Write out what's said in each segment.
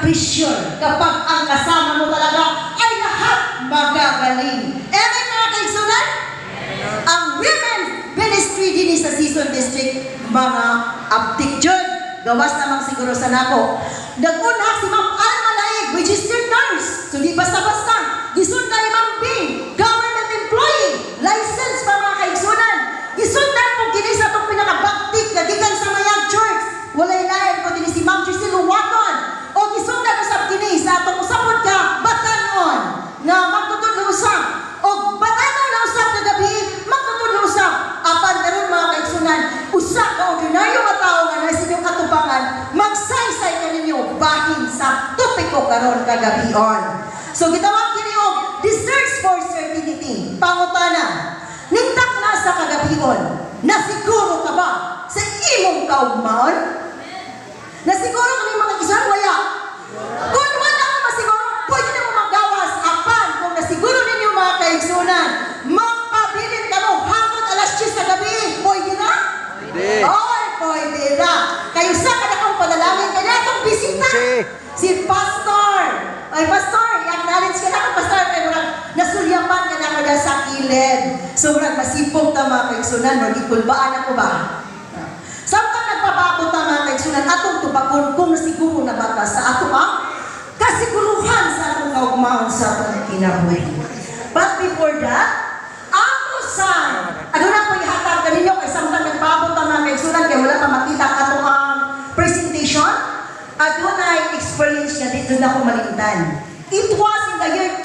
vision kapag ang kasama mo talaga ay lahat magagaling. Amen mga kaigsunan? Ang women ministry din sa Season District, mga uptik dyan. Gawas namang siguro sa nako. Nag-una si Ma'am Alma Laig, registered nurse. So di basta-basta. Gisundan ni Ma'am Bing, government employee, license pa mga kaigsunan. Gisundan po kini sa itong pinakabaktik na gikan sa Mayag Church. Walay lain ko din si Ma'am Giselle Luwaton. O gisundan usap kini sa itong usapod ka, batanon, na magtutudlo usap. O batanon na usap na gabi, magtutudlo usap. Apan na rin mga kaigsunan, usap ka ordinaryo nga tao nga na sa inyong katubangan, magsaysay ka ninyo bahin sa topiko karon kagabion. So gitawag kini og the search for certainty. Pangutana, ningtak na sa kagabion, nasiguro ka ba sa imong kaugmaon? Nasiguro ka ni mga isang waya. Kung wala ka masiguro, pwede na mo magawas. Apan, kung nasiguro ninyo mga kaigsunan, magpabilin ka mo hanggang alas 10 sa gabi. Pwede na? Pwede. Oy, pwede na. Kayo sa kanakang panalangin, kaya itong bisita. Si Pastor. Ay, Pastor, i-acknowledge ka na Pastor. Kaya murag nasulyapan ka na kaya sa kilid. So, murag masipog ta mga kaigsunan. Magigulbaan ako ba? Samtang nagpapakot na mga kaigsunan, atong tubakon kung nasiguro na baka sa ato kasiguruhan sa atong kaugmaon sa atong kinabuhi. But before that, ako sa, ano na po ihatag ka ninyo kay samtang nagpapakot na mga kaigsunan, kaya wala pa makita ka itong presentation, at doon ay experience niya dito na ako malintan. It was in the year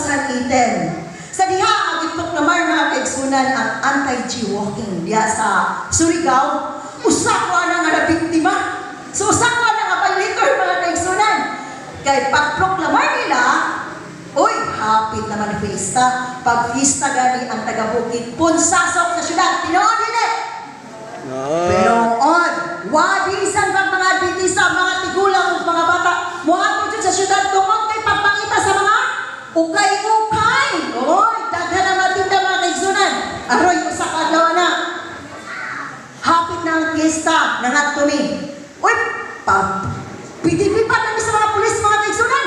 2018. Sa diha, magitok naman mga kaigsunan ang anti-G-walking diya sa Surigao. Usakwa na nga na biktima. So usakwa na nga violator mga kaigsunan. Kaya pagproklamar nila, uy, hapit naman fiesta. Pag fiesta gani ang taga-bukid, punsasok sa syudad. Tinoon din eh. Pero on, wadisan pag mga bitisa, mga tigulang, mga bata, muha po sa syudad tungkol kay pagpangita sa mga ukay-ukay. Oy, daghan na matinda mga kaigsunan. Aroy, usakadlaw na. Hapit na ang fiesta ng Atumi. Uy, pitipipan namin sa mga pulis, mga kaigsunan.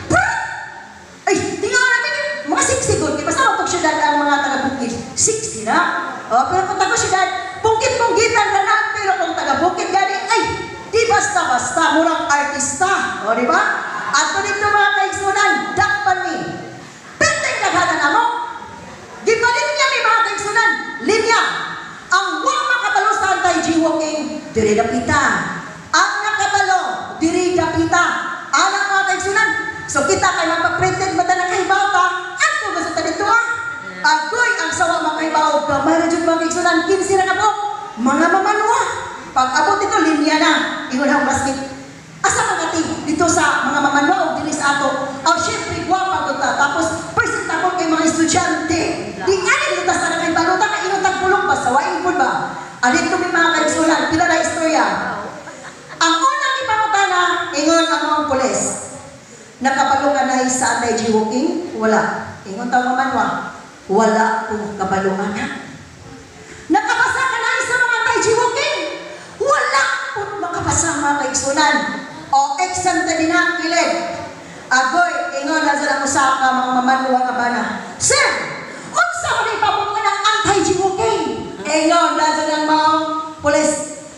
Ay, tingnan namin yun. Mga siksigon. Di ba sa otog syudad ang mga taga-bukid? 60 na. Pero kung taga-syudad, bukid-bukitan na na. Pero kung taga-bukid gani, ay, di basta-basta. Murang artista. O, di ba? At kung dito mga kaigsunan, dakpan ni. Penteng naghana na mo. Di ba rin niya may mga kaigsunan? Linya. Ang wang makabalo sa anti-G-walking, diri dapita. Ang nakabalo, diri dapita. Anak mga kaigsunan. So kita kay mapaprinted mata na kahibaw ka, at kung gusto ta dito agoy ang sawa makahibaw ka, mayroon dyan mga kaigsunan, 15 na po, mga mamanwa. Pag abot ito, linya na. Ingon ang basket. Asa magati dito sa mga mamanwa o dili sa ato. Syempre, guwapa ko ta. Tapos, present ako kay mga estudyante. Di nga dito sa nakay baluta ka inutang pulong ba? Sawain po ba? Adito may mga kaigsunan, pila na istorya. Ang unang ipangutana, ingon ang mga pulis. Nakabalo ka na sa anti-G-walking? Wala. Ingon tao mamanwa. Wala kung kabalungan na. Nakapasa ka na sa mga anti-G-walking? Wala kung makapasa mga kaigsunan. O eksante din na kilid. Agoy, ingon na sa usa ka mga mamanwa ka ba na. Sir, unsa ko na ipapunta ng anti-G-walking? Ingon na sa mga pulis.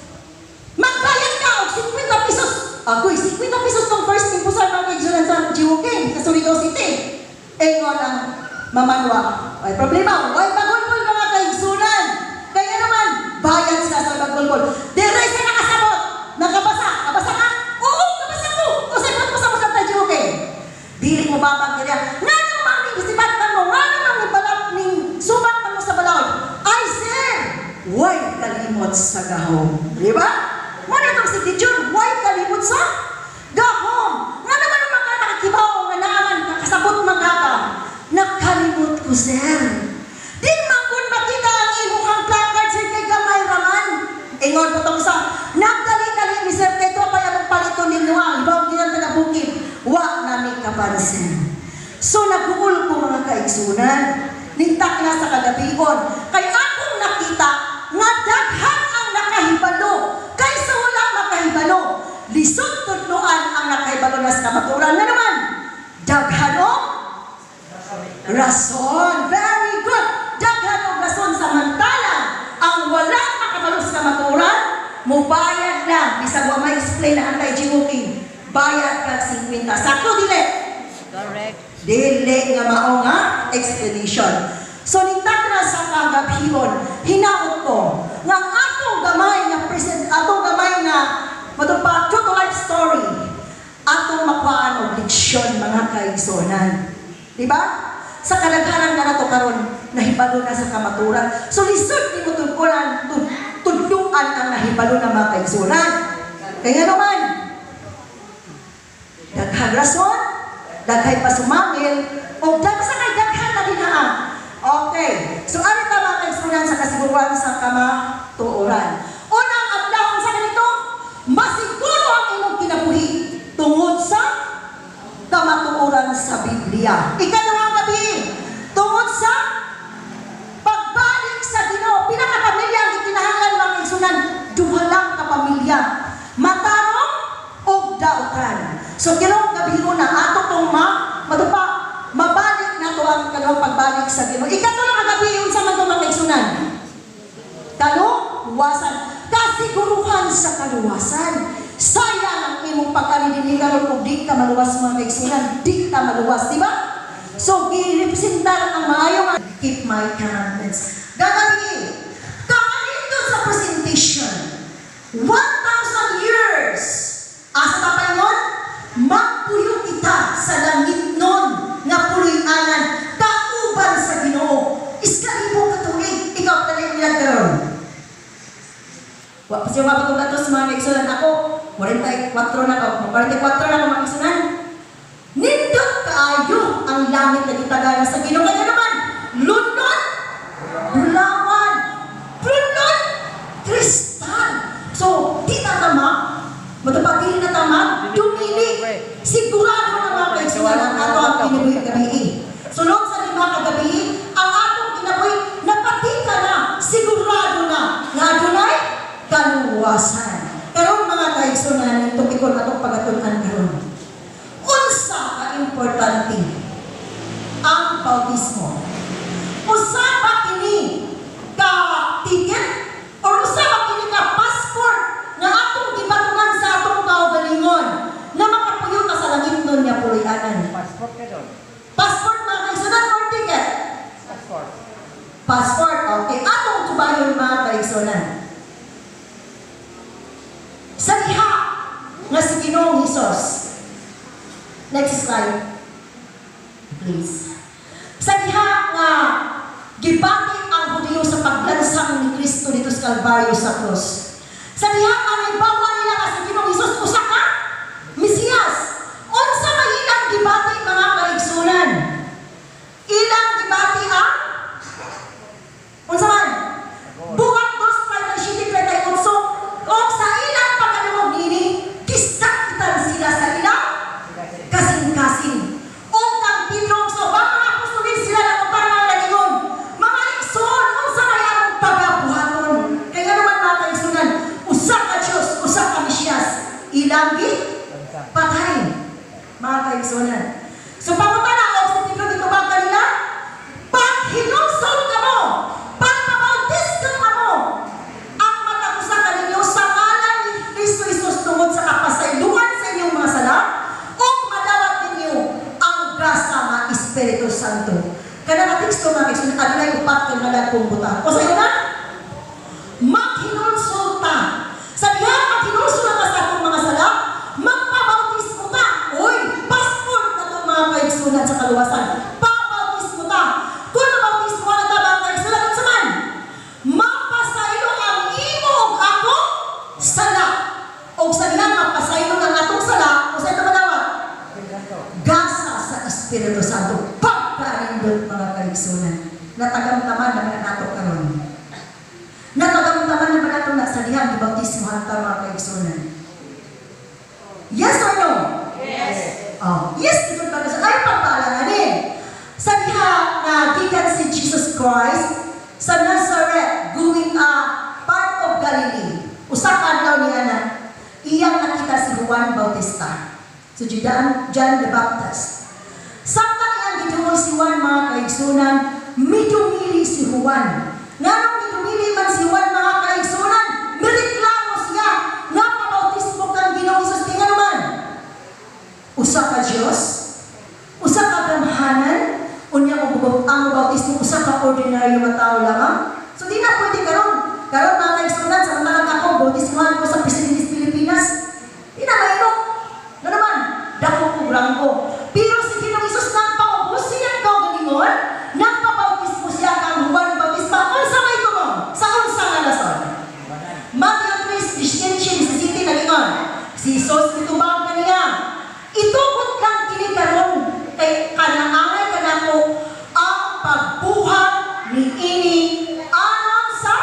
Magbayad ka og 50 pesos. Agoy, 50 pesos tong first impusan mga kaigsunan sa G-walking sa Surigao City. Ingon ang mamanwa. Ay problema, ay bagulbol mga kaigsunan. Kaya naman, bayad sila sa bagulbol. Dire sa nakasabot. Nakabasa. Kabasa ka? Oo, kabasa ko. O sa mo sa anti-G-walking. Dili mo babang kanya. Nga naman ning isibatan mo. Nga naman ning balak ning subat mo sa balawon. Ay sir, why kalimot sa gahom? Diba? Muna itong signature, why kalimot sa gahom? Nga naman ang mga nakakibaw, nga naman, nakasabot magkaka. Nakalimot ko, sir. Di man kung makita ang imuhang placard, sir, kay gamay raman. Ingon po itong sa, nagdali-dali ni sir, kay ito pa yung palito ninyo ang ibang ginang taga-bukid. Wa namin kapansin. So, nag-uul ko mga kaigsunan. Nintak na sa kagabion. Kay akong nakita, nga daghan ang nakahibalo. Kaysa wala makahibalo. Lisod tudloan ang nakaibalo na sa say na antay jimuking bayad kag 50. Sakto dili? Correct. Dili nga mao nga explanation. So nitag na sa kagabhon, hinaot ko nga atong gamay nga present, atong gamay nga matupad true to life story, atong makuhaan og leksyon mga kaigsonan. Di ba? Sa kalaghanan nga nato karon nahibalo na sa kamaturan. So lisod ni mo tungkulan tudluan ang nahibalo na mga kaigsonan. Kaya naman, daghang rason, daghay pasumangil, o sa kay daghan na dinaan. Okay. So ano ta mga kaigsonan sa kasiguruhan sa kamatuoran? Unang adlawon sa ganito, masiguro ang imong kinabuhi tungod sa kamatuoran sa Biblia. Ikalawang gabi, tungod sa pagbalik sa Ginoo. Pila ka pamilya ang ikinahanglan mga kaigsunan? Duha lang ka pamilya. Matarong o dautan. So kilong gabi na ato tong mabalik na to ang kalawang pagbalik sa Ginoo. Ikatulong ang gabi yun sa mga kaigsunan. Kaluwasan. Kasiguruhan sa kaluwasan. Sayang ang imong pagkalidinigan kung di ka maluwas mga kaigsunan. Di ka maluwas, di ba? So, i-representar ang maayong keep my commandments. Gagabi, kaanito sa presentation, 1,000 years. Asa pa pa yun? Magpuyo kita sa langit nun nga puloy-anan, kauban sa Ginoo. Iskalibo ka tuig, ikaw taling nila karon. Kasi mapatugat to sa mga kaigsunan ako, 44 na ako, 44 na ako mga kaigsunan. Nindot kaayo ang langit na gitagana sa Ginoo. Kaya naman, London, Bulawan, Brunot, Kristal. So, di na tama, matapagili na tama, dumili. Sigurado na mga kaigsunan ang ato ang kinabuhi gabi. Sunod sa 5 kagabi, ang atong kinabuhi, napatika na, sigurado na, nga dunay kaluwasan. Pero mga kaigsunan, itong ikon atong pagatunan karon. Unsa ka importante ang bautismo? Usa ba kini ka ticket o usa ba kini ka passport nga atong gibatunan sa atong kaugalingon na makapuyo ka sa langit nun nga puloy-anan? Passport ka doon. Passport mga kaigsunan or ticket? Passport. Passport, okay. Atong tubayon mga kaigsunan. Sa diha nga si Ginoong Hesus. Next slide. Please. Sa diha nga gibati ang Hudiyo sa paglansang ni Kristo dito sa Kalbaryo sa krus. Sa diha nga naibawa nila nga si Ginoong Hesus usa ka Mesiyas. Unsa may ilang gibati mga kaigsunan? Ilang gibati ang unsa man? Buhat 2:37 o sa ilang pagkalimog nini, kisakitan sila sa ilang kasing-kasing. O kang Pedro, so ba mga apostolin sila ng utang ng lalingon? Mga igsoon, unsa may among pagabuhaton? Kaya naman mga kaigsunan, usa ka Diyos, usa ka Mesiyas, ilang patay. Mga kaigsunan. So pangutana o sa Pedro dito ba kanila? Pag hinusol ka mo, pag mabautismo ka mo, ang matagusa ka ninyo sa ngalan ni Kristo Isus tungod sa kapasayloan sa inyong mga sala, o madawat ninyo ang grasa nga Espiritu Santo. Kada nga teksto nga kaigsunan, adunay upat kang nalagpong buta. O sa iyo na? Maghinulsol ta. Sa diha maghinulsol ka sa atong mga sala, magpabautismo ta. Uy, passport na itong mga kaigsunan sa kaluwasan. Pabautismo ta. Kung nabautismo ka na ta mga kaigsunan, unsa man? Mapasaylo ang imo og ako sala. O sa diha mapasaylo ang atong sala, o sa ito madawat? Gasa sa Espiritu Santo. Pagkarindot mga kaigsunan. Natagamtaman naman nato karon. Natagamtaman naman nato na sa diha gibautismohan ta mga kaigsunan. Yes or no? Yes. Oh, yes, ito ba sa ay pagpaalanganin. Sa diha na gikan si Jesus Christ sa Nazareth going part of Galilee. Usa ka adlaw ni ana, iyang nakita si Juan Bautista. So John the Baptist. Samtang iyang gidungol si Juan mga kaigsunan, midumili si Juan. Nganong midumili man si Juan mga kaigsunan, mereklamo siya nga pabautismo kang Ginoong Dios, usa ka gamhanan, unya ang bautismo usa ka ordinaryo nga tao lamang. So di na pwede karon mga kaigsunan, samantalang ako bautismohan ko sa Presidente ng Pilipinas. Di na mayroon. Nga naman, dako ko rangko. Pero si Ginoong Hesus nang paubos siya ikaw galingon, nang pabautismo siya kang Juan Bautisma. Unsa may ito mo? Sa unsa nga lason? Matthew 3:17 nagingon. Si Hesus mitubang kaniya. Itubot lang kini karon kay kanaangay kanako ang pagbuhat ni ini anon sa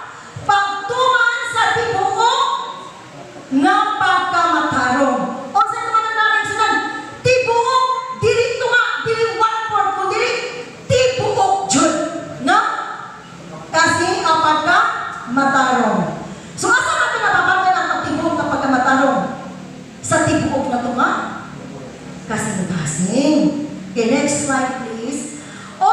pagtuman sa tibuok nga pagkamatarong. O sa naman ang nakikisunan, tibuok, dili tunga, dili one-fourth mo, dili tibuok jud. No? Kasi ang pagkamatarong. So asa natin napapagay ang pagtibuok na pagkamatarong? Sa tibuok na tunga? Kasing-kasing. Okay, next slide please. O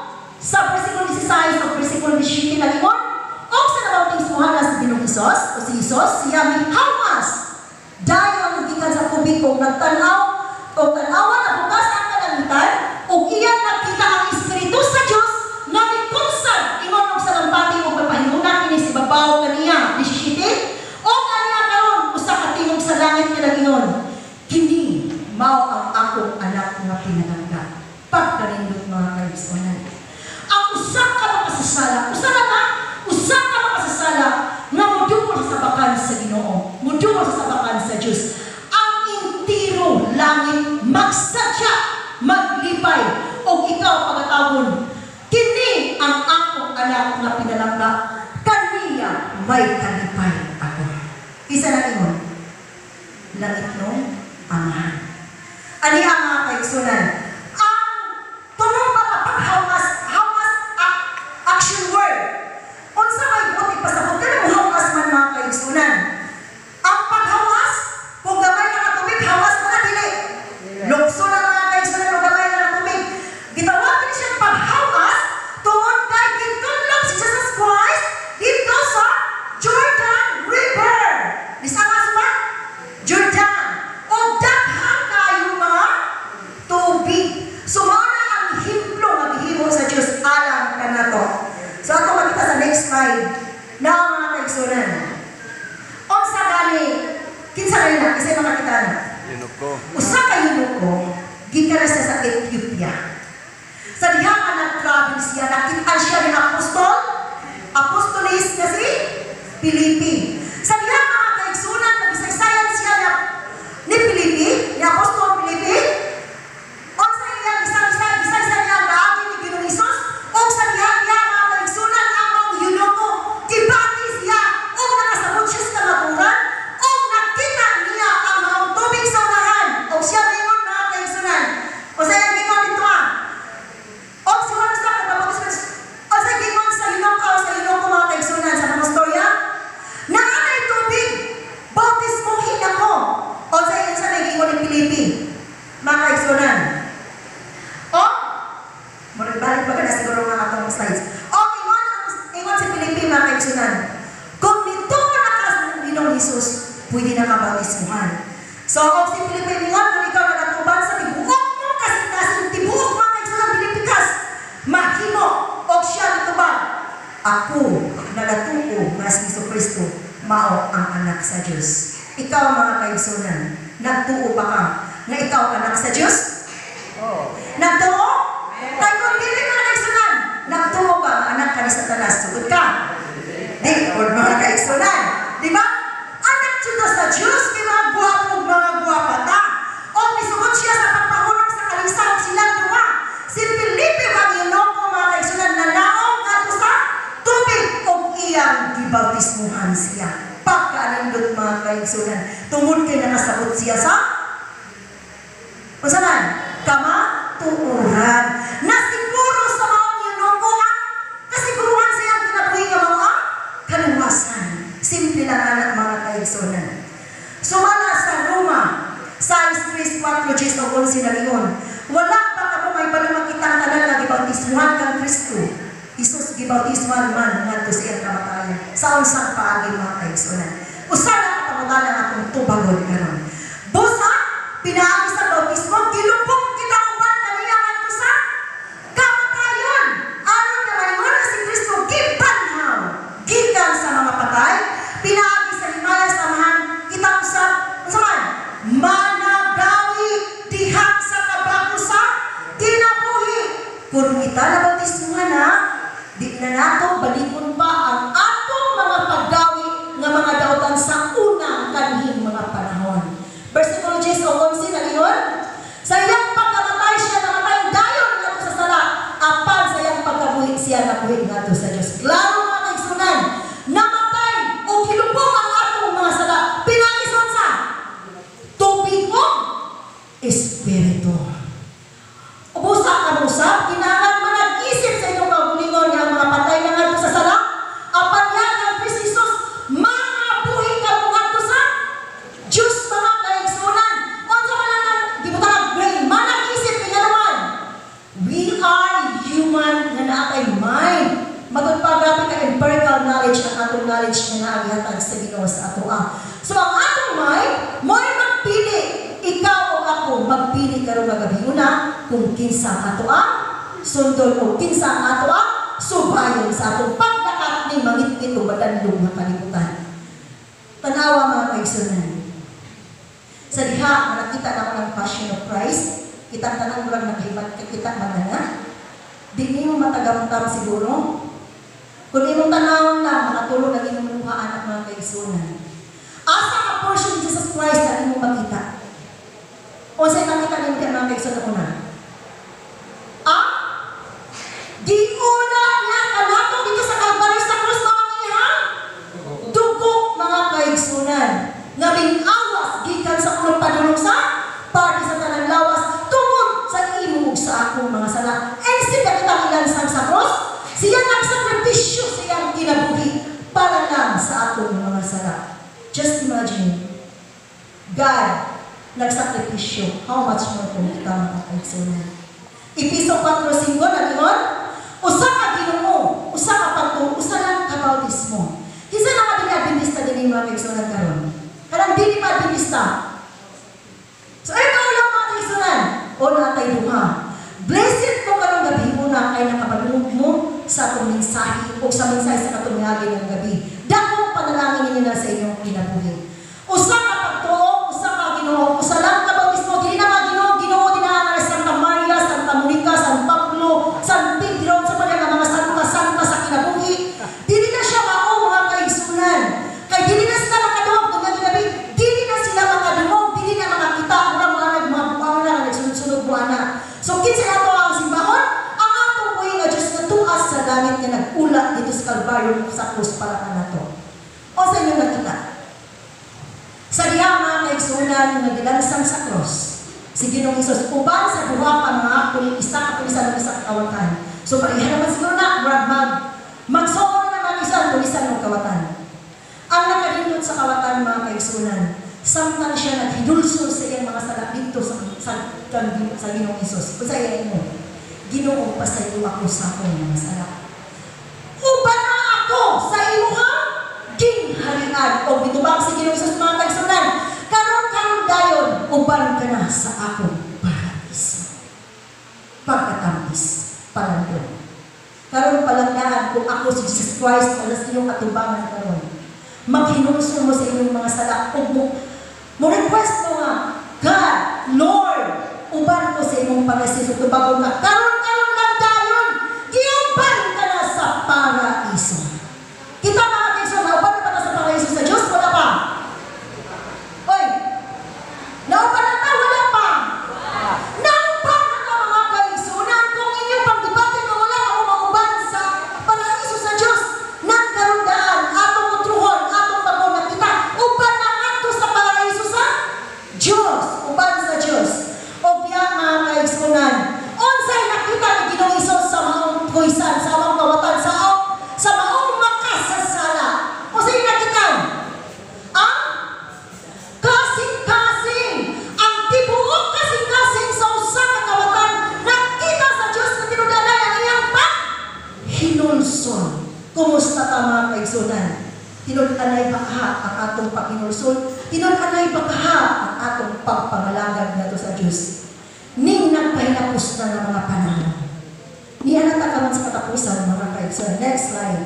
sa versikulo 16 o versikulo 17 nagingon, o sa nabautismohan na sa Ginoong Hesus o si Hesus, siya may hamas. Dahil ang nagikan sa tubig kung nagtanaw o tanawan na bukas ang kalangitan o iyan nakita ang Espiritu sa Diyos na may kunsad ingon og sa lampati o papahinunan kini si babaw kaniya 17 o kaniya karon usa ka tingog sa langit nga nagingon, kini mao ang akong anak nga pinalangga. Pagkarindot mga kaigsunan. Ang usa ka makasasala, usa ka makasasala nga modungol sa sabakan sa Ginoo, modungol sa sabakan sa Dios. Ang intiro langit magsadya, maglipay o ikaw pagatawon. Kini ang akong anak nga pinalangga, kaniya may kalipay ako. Isa na ingon, langit no amahan. Ani ang mga kaigsunan, ang tunong mga paghawas action word. Unsa may buti pasabot ka ng hawas man mga kaigsunan. Ang paghawas, kung gamay na katubig, hawas mo na dili. Lukso na mga kaigsunan kung gamay na katubig. Gitawag din siya paghawas, tungod kay gitulog si Jesus Christ dito sa Jordan River. Lisang ba? Jordan. O daghang kayo mga tubig. Sumana ang himplo maghimo sa Diyos alang kanato. So ato makita sa next slide na mga kaigsunan. Unsa gani kinsa gani na kasi makita na. Usa ka yunuko gikan sa Ethiopia. Sa diha nga nag-travel siya, nakita siya ni apostolis na si Filipi. Sa diha mga kaigsunan nagisaysayan siya ni Filipi, ni Apostol Filipi. O sa iya gisaysayan niya gaagi ni Ginoong Hesus. O sa diha mga kaigsunan ang mga yunuko tibati siya o nakasabot siya sa kamaturan o nakita niya ang mga tubig sa unahan. O siya mingon mga kaigsunan. O sa iya mingon dito o si Juan sa kabautismo. O sa gingon sa yunuko mga kaigsunan sa mga storya. Na anay tubig, bautismohin ako. O sa iyo sa nag-ingon ni Filipi, mga kaigsunan. O, balik ba ka na siguro mga atong slides. O, ingon si Filipi, mga kaigsunan. Kung nito nakas ng Ginoong Hesus, pwede na kabautismohan. So, o si Filipi, ingon, kung ikaw nagatuban sa tibuok mo, kasi tibuok mga kaigsunan, Pilipikas, mahimo, o siya nagtuban. Ako, nagatuo, nga si Jesucristo, mao ang anak sa Diyos. Ikaw mga kaigsunan, nagtuo ba ka na ikaw anak sa Diyos? Nagtuo? Kaya kung dili mga kaigsunan, nagtuo ka nga anak ka ni Satanas, sugod ka. Di, o mga kaigsunan. Di ba? Anak dito sa Diyos, kay mga guwapo, mga guwapata. O misugod siya sa pagpahulog sa kalisang silang duwa. Si Filipe ang yunoko mga kaigsunan na naong ato sa tubig o iyang gibautismuhan siya. Pagkaanindot mga kaigsunan, tungod kay nakasabot siya sa usaman, kamatuuran. Na siguro sa mga yunoko ang kasiguruhan siya ang kinabuhi ng mga kaluwasan. Simple lang anak mga kaigsunan. Sumala sa Roma, sa 3:4 nalingon, wala pa ka mo may palumakitang tanan na gibautismuhan kang Kristo. Isus gibautismuhan man ngadto sa iyang kamatayan. Sa unsang paagi mga kaigsunan. Usa na kapamutan ang atong tubagon karon. Busa pinaagi sa bautismo spiritual knowledge ang atong knowledge nga naagihatag sa Ginoo sa atoa. So ang atong may magpili, ikaw o ako magpili karon nga gabi una kung kinsa ang atoa sundon o kinsa ang atoa subayon sa atong paglakat ni mangitngit o madandong nga kalibutan. Tanawa mga kaigsunan. Sa diha nakita na ng Passion of Christ, kita tanang murag nakahibat kita magana. Di niyo matagamtam siguro. Kung imong tanawon lang, makatulog ang inyong luhaan at mga kaigsunan. Asa ka portion ni Jesus Christ na imong makita? O sa'yo nakita ninyo ang mga kaigsunan una? Di una niya kanato dito sa Calvary sa krus mga ihang dugo mga kaigsunan. Nga awas gikan sa ulong padulong sa pati sa tanang lawas tungod sa imo ug sa akong mga sala. And sila kitang ilansang sa cross, siya nagsakripisyo siyang kinabuhi para lang sa atong mga sala. Just imagine, God nagsakripisyo, how much more kung kita mga kaigsunan. Episo 4:5 nagingon, usa ka Ginoo, usa ka pagtuo, usa lang ka bautismo. Kinsa na nga Adventista dinhi mga kaigsunan karon? Kanang dili pa Adventista. So ikaw lang mga kaigsunan, o natay duha. Blessed ko karong gabi una kay nakapadungog mo sa atong mensahe o sa mensahe sa katungagi ng gabi. Dakong panalangin ninyo na sa inyong kinabuhi. Usa ka pagtuo, usa ka Ginoo, usa lang ka bautismo, dili na mga Ginoo dinangan sa Santa Maria, Santa Monica, San Pablo, San Pedro, sa mga santa sa kinabuhi. Dili na siya mao mga kaigsunan. Kay dili na sila makadungog ng gabi, dili na sila makadungog, dili na makakita ora mga nagmabuang na nagsunod-sunod mo ana. So kinsa ato ang simbahon? Ang atong buhi nga Dios nga tuas sa langit nga nag-ula dito sa Kalbaryo sa krus para kanato. O sa inyo nakita. Sa diha mga kaigsunan nga gilansang sa krus, si Ginoong Hesus uban sa duha pa mga isa ka pulisan ng sa kawatan. So pareha naman siguro na magsuon na mga isang pulisan ng kawatan. Ang nakalindot sa kawatan mga kaigsunan, samtang siya naghidulsol sa iyang mga sala dito sa Ginoong Hesus. Kung sa iyan mo, Ginoo pasayo ako sa akong mga sala. Uban na ako sa imuha gingharian o bitubang si Ginoong Hesus mga kaigsunan. Karon dayon uban ka na sa akong paraiso. Pagkatamis, palandong. Karon palanggaan kung ako si Jesus Christ o sa iyong atubangan karon. Maghinulsol mo sa inyong mga sala o mo request mo nga, God, Lord, uban ko sa inyong paraiso tubagon ka. Karon lang dayon, giuban ka na sa paraiso. Kita mga kaigsunan, uban na pa sa paraiso sa Diyos, wala pa. Oy, nauban na ta, wala pa. Nauban na ta mga kaigsunan, kung inyong pagdibate na wala ako mauban sa paraiso sa Diyos, nagkarundaan, atong utruhon, atong bago na kita, uban na ato sa paraiso sa Diyos, uban sa Diyos. O biya mga kaigsunan, onsay nakita ni Ginoong Hesus sa maong kuisan, sa maong kawatan, sa maong makasasala. O sa'yo nakita? Ang kasing-kasing, ang tibuok kasing-kasing sa usa ka kawatan, nakita sa Diyos na tinudalay ang iyang hinulsol. Kumusta ta mga kaigsunan? Tinud-anay bakaha ang atong paghinulsol, tinud-anay bakaha ang atong pagpangalagad nato sa Diyos. Ning nagpahilapos na ng mga panahon. Niya natakaman sa katapusan mga kaigsunan. Next slide.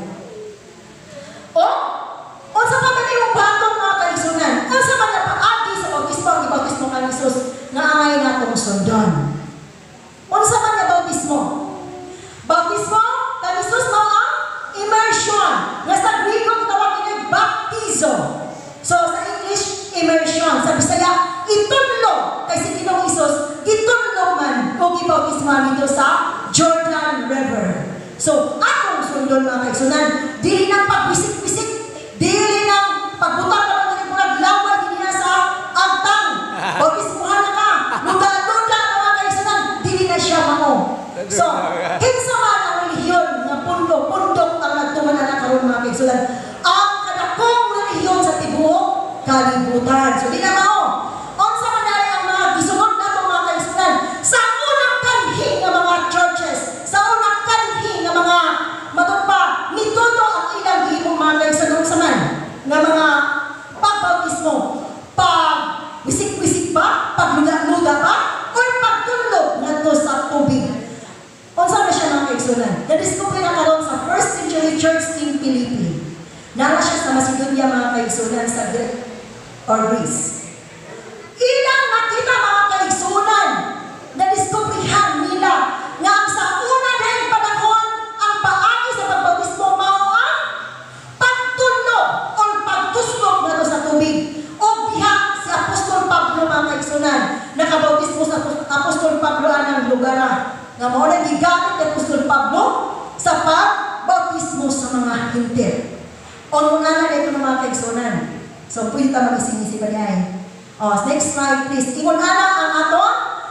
O sa pagkakayong baton mga kaigsunan, o sa mga paagi sa bautismo, ang bautismo kang Hesus, na angay natong sundon. O sa mga bautismo? Bautismo, kang Hesus mo ang immersion. Nga sa Griego, tawagin ay baptizo. So sa English, immersion. Sa Bisaya, itunlo. Kay si Ginoong Hesus, itunlo man kung ibautismo dito sa Jordan River. So, atong sundon mga kaigsunan, dili nang pagwisik-wisik, dili nang pagbutang ka ng mga laway, dili na sa agtang. Bautismuhan na ka, luda-luda mga kaigsunan, dili na siya mao. So, kinsa man ang relihiyon na pundok ang nagtumanan na karon mga kaigsunan, ang kadakong relihiyon sa tibuok kalibutan. So, di na mao. Unsa man dali ang mga gisugod nato mga kaigsunan sa unang kanhi nga mga churches, sa unang kanhi nga mga matugpa, nituto ang ilang gihimo sa Macedonia mga kaigsunan sa Greece. Ilang nakita mga kaigsunan na diskubrihan nila nga ang sa una rin panahon ang paagi sa pagbautismo mao ang pagtunog o pagtuslog na sa tubig. O diha si Apostol Pablo mga kaigsunan nakabautismo sa Apostol Pablo anang lugar nga mao na gigamit ni Apostol Pablo sa pagbautismo sa mga hintil. O nung na ito ng mga kaigsunan. So pwede ka mag-ising-isip pa niya next slide please. Ingon ana ang ato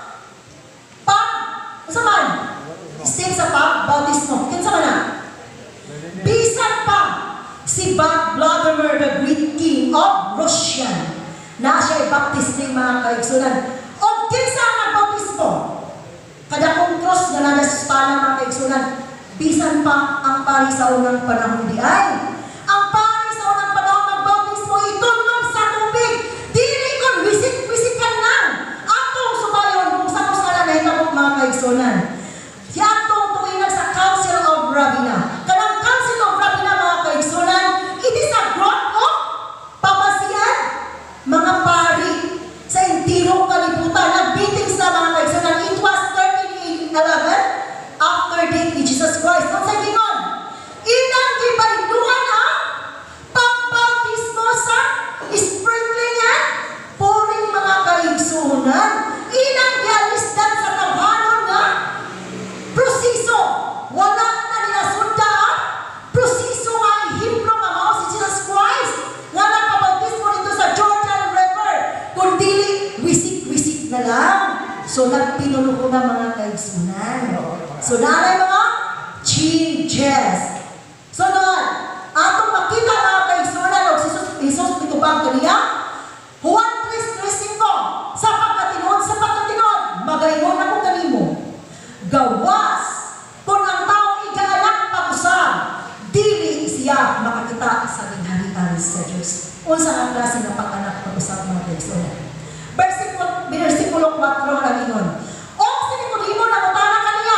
usaman step sa bautismo. Kinsa man na? Bisan pa si Vladimir the Great King of Russia na siya i-baptist ng mga kaigsunan. O kinsa ang bautismo? Kada kong cross nga nada sa Espana mga kaigsunan. Bisan pa ang pari sa unang panahon di ay. Ang pari sa unang panahon magbautismo itulong sa tubig. Dili kon wisik-wisikan lang. Atong subayon kung sa na itapok mga kaigsunan. Atong tuwinag sa Council of Ravenna. Kanang Council of Ravenna mga kaigsunan, it is a group of pamasian, mga pari sa intirong kalibutan. Nagbiting sa mga kaigsunan. It was 1311 after death ni Jesus Christ. Ang sa gingon, inang gibailuan ang pagbautismo sa sprinklingan, puring mga kaigsunan, inang gialisdan sa tabanon nga proseso. Wala na nila sunda ang proseso nga ihimlo nga mao si Jesus Christ nga nagpabautismo dito sa Jordan River. Kung dili, wisik-wisik na lang. So nagpinuno ko na mga kaigsunan. So naray mga changes. So noon, atong makita mga kaigsunan o Jesus pitubang kaniya, Juan 3:5, sa pagkatinuod, magayon ako kanimo. Gawas, kung ang tao igaanak pag-usab, dili siya makakita sa ginharian sa Diyos. Unsa ang klase ng pag-anak pag-usab mga kaigsunan? Versikulo 4 na ingon. O sinimulimo na utana kaniya.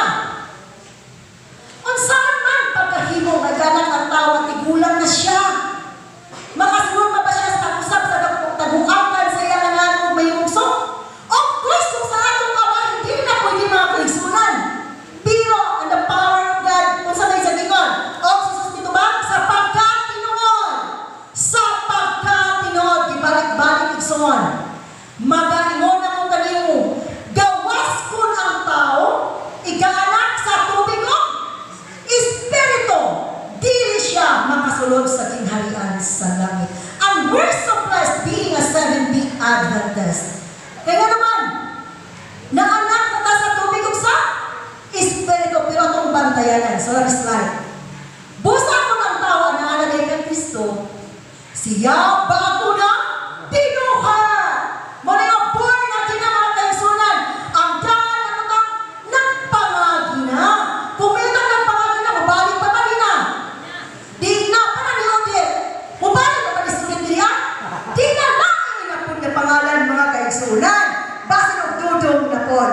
Unsaon man pagkahimo naganak ang tao at tigulang na siya. Makasunod pa ba siya sa usab sa taguakan sa iya nga kung may umso? Of course, kung sa atong kawan, hindi na pwede mga kaigsunan. Pero, and the power of God, kung sa may sagingon, o Jesus dito ba? Sa pagkatinuod. Sa pagkatinuod, ibalik-balik igsuon. Magaingon ako kanimo, gawas kun ang tao, igaanak sa tubig o espiritu, dili siya makasulod sa kingharian sa langit. Ang word supplies being a Seventh-day Adventist. Kaya naman, naanak na ta sa tubig o sa espiritu, pero itong bantayanan. So, next slide. Busa ko ng tao na alagay kang Kristo, siya bago na pinuha. Muna yung born natin na mga kaigsunan. Ang daan na ito nagpangagi na. Kung may itang nagpangagi na, mabalik pa rin na. Di na pa na ni Odette. Mabalik pa rin sulit niya. Di na lang inapod na pangalan mga kaigsunan. Basta ng dudong na po.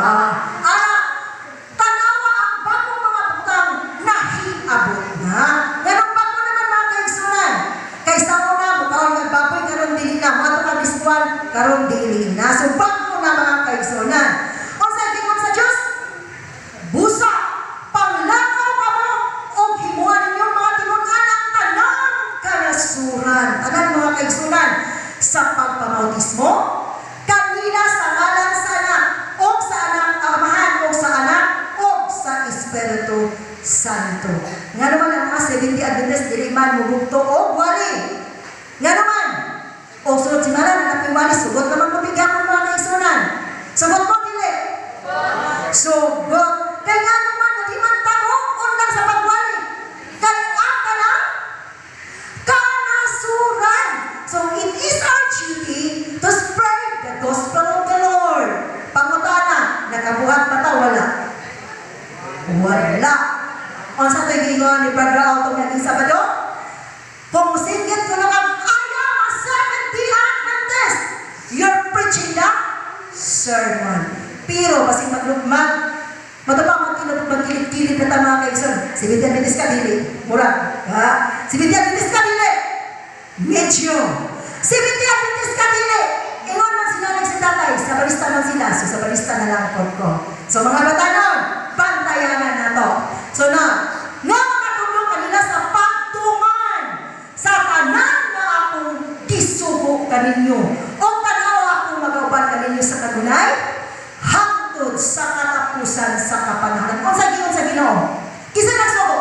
Tanawa ang bagong mga butang nahiabot na. Ganun bago naman mga kaigsunan. Kaysa una, mukhaon nagbaboy, karon dili na. Mga ito ka-diskuan, karon dili na. So, bago na mga kaigsunan. O sa gingon sa Diyos, busa, panglakaw ka mo, o himuan ninyo mga tinunan ang tanang kanasuran. Tanan mga kaigsunan, sa pagpamautismo, kanina sa ngalan sa anak, o sa anak, amahan, o sa anak, o sa Espiritu Santo. Nga naman ang mga 70 Adventist, dili man mubugto o wali. Nga naman, o sunod si Maran, napiwali, sugot naman pabigyan mo mga kaigsunan. Sugot mo, dili. Sugot. Kaya nga naman, hindi man tamo, undang sa pagwali. Kaya ang kanasuran. So, it is our duty to spread the gospel of the Lord. Pangutana, nakabuhat pa ta, wala. Wala. O sa ito yung ni Brother Alto ng Sabado, kung singgit ko naman, I am a Seventh-day Adventist. You're preaching the sermon. Pero, kasi maglugmag, matapang magkilid-kilid na tama kayo son. Si Bidya Bidis ka dili. Murag. Si Bidya Bidis ka dili. Religio. Seventh-day Adventist ka dili. Ingon man sila sa tatay, sa barista man sila. So sa barista na lang ko. So mga batanon, bantayanan na to. So na makatulong kanila sa pagtuman sa tanan nga akong gisugo kaninyo. O tanawa akong magauban kaninyo sa kanunay, hangtod sa katapusan sa kapanahonan. Kung sa Ginoo. Kisa nagsugo?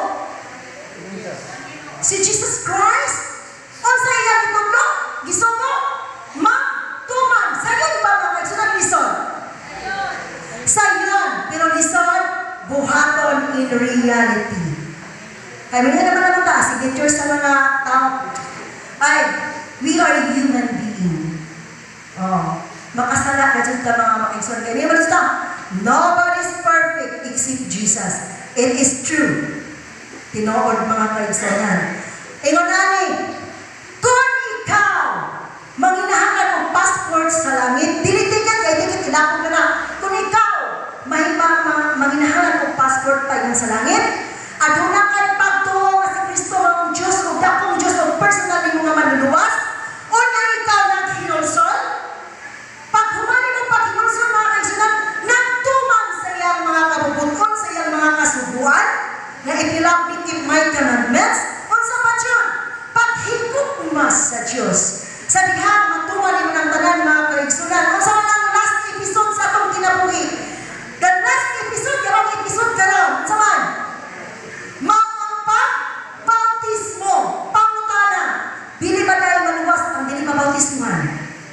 Si Jesus Christ? O sa iyang itutlo? Gisugo? Magtuman. Sa yun ba mga kagsunan lison? Sa yun. Pero lison, buhaton in reality. Kaya nga naman naman ta, signature sa mga tao. Ay, we are human being. Oh, makasala ka dyan ka mga makikson. Kaya nga naman ta, nobody's perfect except Jesus. It is true. Tinood mga kaigsonan. Ingon nani, kung ikaw manginahangan ng passport sa langit, dili-tikat kay tiket ilapon ka na. Kung ikaw manginahangan ng passport pa yun sa langit, aduna kay pagtuo nga si Kristo ang Diyos o dakong Diyos o personal mo nga manluluwas, o na ikaw naghinulsol, pag humani mo paghinulsol mga kaigsonan, nagtuman sa iyang mga kabubuton, sa iyang mga kasubuan, na ipilapit in my commandments, unsa pa yun? Paghigop mas sa Diyos. Sa dihang matuman mo ng tanan mga kaigsunan. Unsa man ang last episode sa atong kinabuhi? The last episode, yung episode karon, unsa man? Bautismo, pangutana. Dili ba tayo maluwas ang dili mabautismuhan?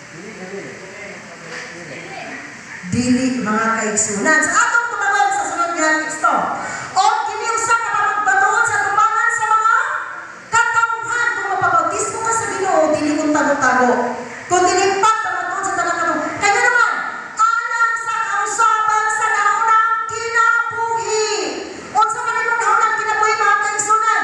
Dili mga kaigsunan. Sa atong tumawan sa sunod nga teksto. O kiniusa ka mapagbaton sa tumangan sa mga katauhan kung mapabautismo ka sa Ginoo, dili kung tago-tago. Kung dili pagbaton sa tanang katauhan. Kaya naman, alang sa kausaban sa naunang kinabuhi. O sa kanilong naunang kinabuhi mga kaigsunan.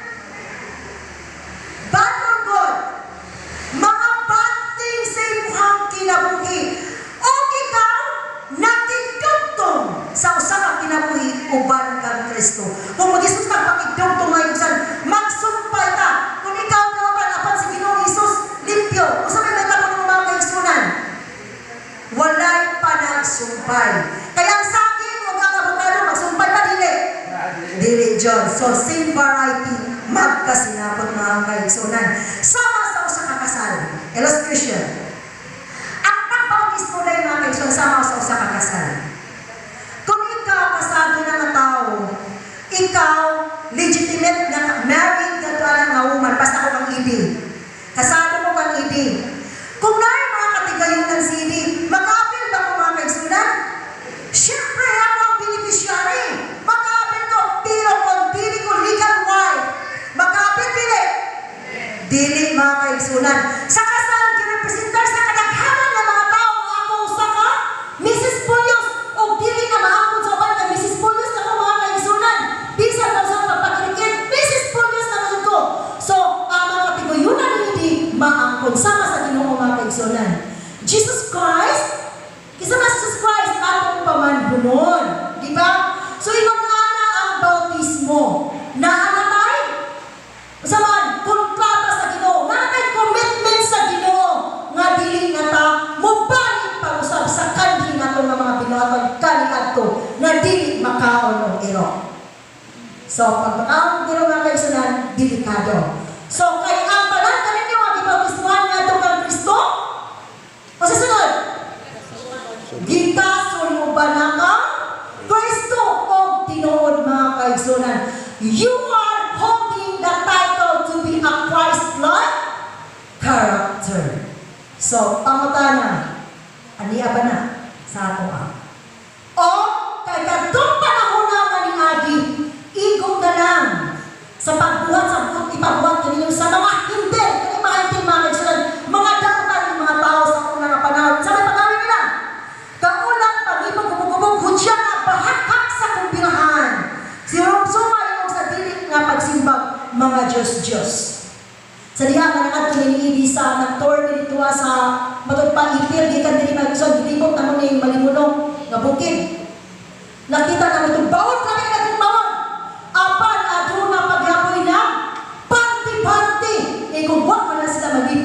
Bad or good? Mga bad things sa imuhang kinabuhi. O ikaw, nakikutong sa usa ka kinabuhi uban kang Kristo. Kung mag-isus ka pakigdugtong mga igsunan, magsumpay ka. Kung ikaw naman apan si Ginoong Hesus limpyo, usa may nagtapon ng mga kaigsunan. Walay panagsumpay. Kaya ang sakin o ang abogado magsumpay pa dili. Dili John. So same variety magkasinabot mga kaigsunan. Sama sa usa ka kasal. Illustration. Ang pagbautismo na yung mga kaigsunan sama sa usa ka kasal. Kung ikaw kasado na nga tao, ikaw legitimate na married na tuwalan nga woman, basta ko kang idi. Kasado mo kang idi. Kung na yung mga katigayunan si idi, mag-apil ba ko mga kaigsunan? Siyempre, ako ang beneficiary. Mag-apil ko, pero kung dili ko legal wife, mag-apil dili. Dili mga kaigsunan. Sa kasal, girepresentar sa kadaghanan ng mga tao nga ako usa ka, Mrs. Pulios, o dili na maangkod sa uban ka, Mrs. Pulios na ko mga kaigsunan. Bisan na sa pagpagirikit, Mrs. Pulios na ko ko. So, ang mga katigayunan hindi maangkod sama sa Ginoo mga kaigsunan. Jesus Christ, kisama Jesus Christ, atong pamanhunon. Di ba? So, ingon nga na ang bautismo. Naanatay? Usaman, kontrata sa Ginoo. Naanatay commitment sa Ginoo. Nga dili nga ta, mubalik pag-usap sa kanhi nato nga mga binuhaton kaniadto nga dili makaon og iro. So, pag makaon og iro mga kaigsunan, delikado. So, kay ang tanan kaninyo nga gibautismuhan ngadto kang Kristo? O sa sunod? Gikason mo ba na kang Kristo o tinuod mga kaigsunan? You are holding the title to be a Christ-like character. So, pangutana, aniya ba na sa ato ang? O, kay kadtong panahon na nga ni Agi, igong na lang sa pagbuhat sa buhat, ipabuhat kaninyo sa mga hindi, kani mga hindi mga kaigsunan, mga dakutan ng mga tao sa unang nga panahon. Sa may pagawin nila, kaulang pag-ibog gubog-gubog, hudya nga bahakak sa kumpirahan. Si Sumay o sa dili nga pagsimbag, mga Diyos-Diyos. Sa diha nga nakadto ni sa nagtour dito sa matod pa ipil gikan diri magusog gilibot na mo ning malimunong nga bukid. Nakita namin ito, bawat kami na itong bawat. Apan aduna paghapoy na, party-party. Kung wak man na sila mag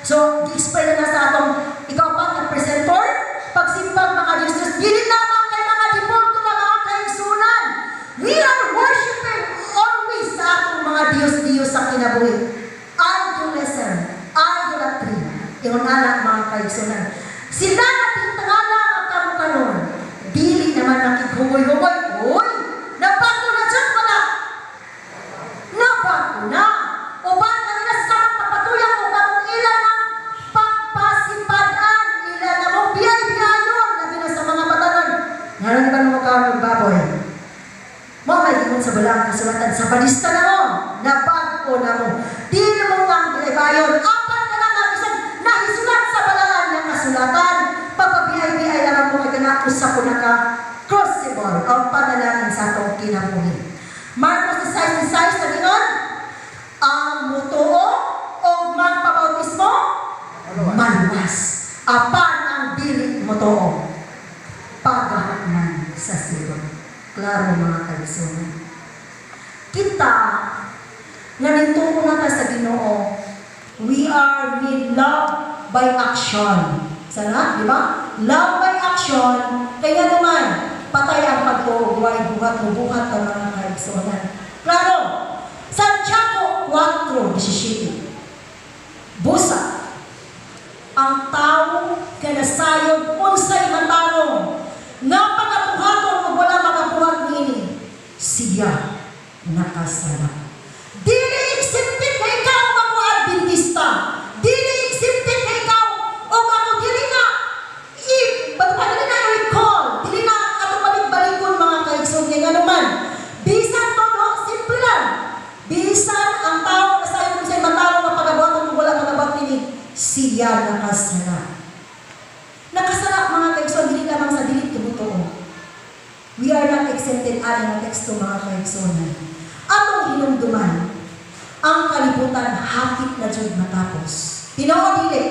So, di-explain na sa atong ikaw pa na presenter, pagsimbag mga Diyos, dili lamang kay mga deporto na mga kaigsunan. We are worshiping always sa atong mga Diyos-Diyos sa kinabuhi. Idolism, idolatry, yung anak mga kaigsunan. Sila natin tangala ang kamukaroon. Dili naman nakikhumoy-humoy. Uy, nabago na dyan wala. Nabago na. Uban na nila sa papatuyang o kamong ilan ng pagpasipadaan. Ilan na mong biyay-biyayon. Labi na sa mga patanon. Ngayon ba mo ka magbaboy? Mo may gingon sa balang kasulatan. Sa balista na mo. Nabago na mo. Dili mo kang biyay-biyayon. Apan ka na nabisan. Nahisulat sa balangan ng kasulatan. Pagpabiyay-biyay lang mo kagana usap ko na ka. Crucible ang panalangin sa atong kinabuhi. Marcos 16:16 na gingon, ang mutuo o magpabautismo, maluwas. Apan ang dili mutuo, paghaman sa silong. Klaro mga kaigsunan. Kita, nga nintuo na ta sa Ginoo, we are made love by action. Sana, di ba? Love by action, kaya naman, patay ang pagtuog, buhat ang mga kaigsunan. Klaro, Santiago 4:17. Busa, ang tao kanasayod unsay matarong, nga pagabuhaton o wala magabuhat niini, siya nakasala. Dili accepted na ikaw mga Adventista. Dili accepted na ikaw o ako dili na dili na recall, dili na ato balik-balikon mga kaigsoon nga naman. Bisan to no, simple lang. Bisan ang tao na sayo kung sa'y matalo na pagabuhaton o wala magabuhat niini, siya nakasala. Nakasala mga kaigsoon, dili lamang sa dili tumutuo. We are not exempted aling ang teksto mga kaigsoon. Atong hinumduman, ang kalibutan hapit na dyan matapos. Tinood dili.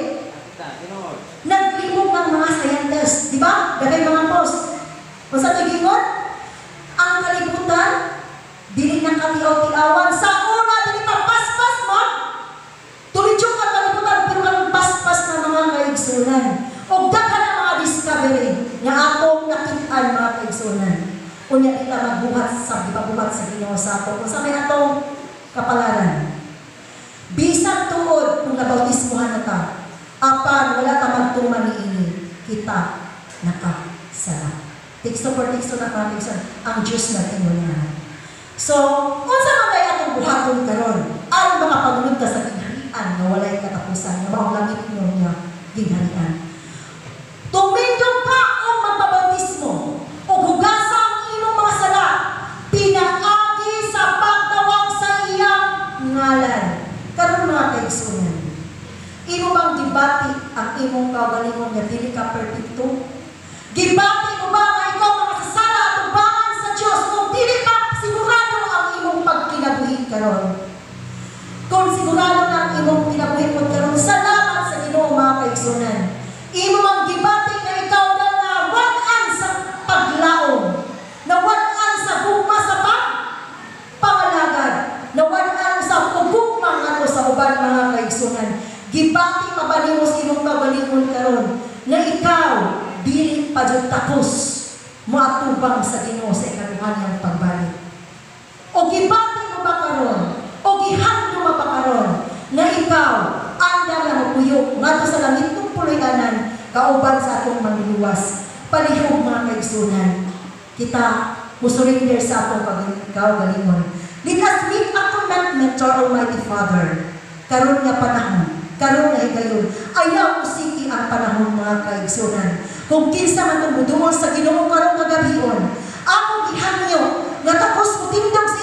Naglimog ng mga scientists, di ba? Dagay mga post. Kung sa tigingon, ang kalibutan, dili na katiaw-tiawan. Sa una, dili pa paspas mo. Tulidyong ang kalibutan, pero ang paspas na mga kaigsunan. O daghan ang mga discovery na atong nakitaan mga kaigsunan. Unya kita magbuhat sa Ginoo sa ato. Kung sa may atong kapalaran. Bisag tuod kung nabautismuhan na ta, apan wala ka magtuman niini, kita nakasala. Teksto for teksto na mga ang Diyos na tingunahan. So, kung sa mga atong buhaton karon, aron makapagunod ka sa ginharian na walay katapusan, na maong langit nyo niya ginharian. Tumindog ka o magpabautismo, o hugasa ang imong mga sala, pinaagi sa pagtawag sa iyang ngalan. Karon mga kaigsunan, imo bang gibati ang imong kaugalingon nga dili ka perpekto? Gibati mo ba nga ikaw makasasala at ubangan sa Diyos kung dili pa sigurado ang imong pagkinabuhi karon? Kung sigurado na ang imong kinabuhi mo karon, salamat sa Ginoo mga kaigsunan. Imo ang gibati nga ikaw na nawan-an sa paglaom, nawan-an sa gugma sa pangalagad, nawan-an sa ugugma nga sa uban mga kaigsunan. Gibati mabalingos imong kabalingon karon na ikaw dili pa jud tapos moatubang sa Ginoo sa ikaduhan niyang pagbalik. O gibati mo ba karon? O gihandom mo ba karon na ikaw anda nga mapuyok ngadto sa langit ng puloy-anan kauban sa atong manluluwas? Palihog mga kaigsunan, kita musurrender sa atong kaugalingon. Let us make a commitment to our Almighty Father. Karon nga panahon, karon nga higayon, ayaw usiki ang panahon mga kaigsunan. Kung kinsa man itong budungol sa Ginoo karon kagabion, ako gihanyo nga tapos mo tindog